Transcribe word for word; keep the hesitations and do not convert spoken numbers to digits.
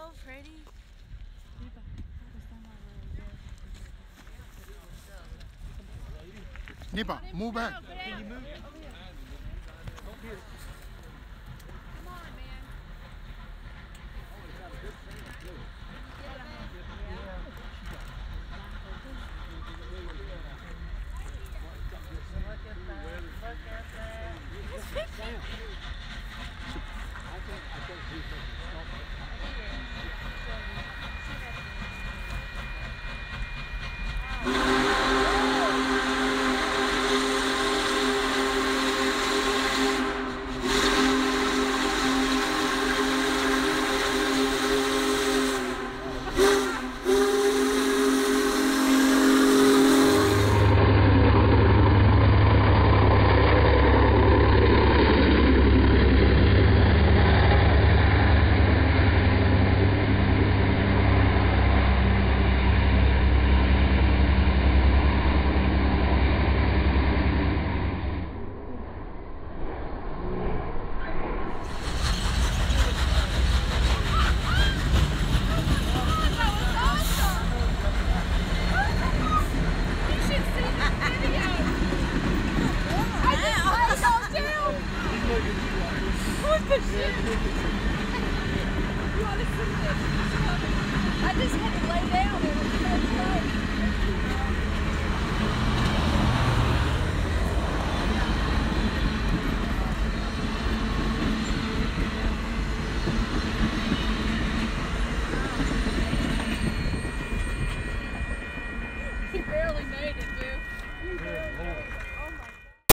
so pretty. Nipper, move back. Can you move? Come on, man. Look at that. Look at that. I think I think he thinks I just had to lay down.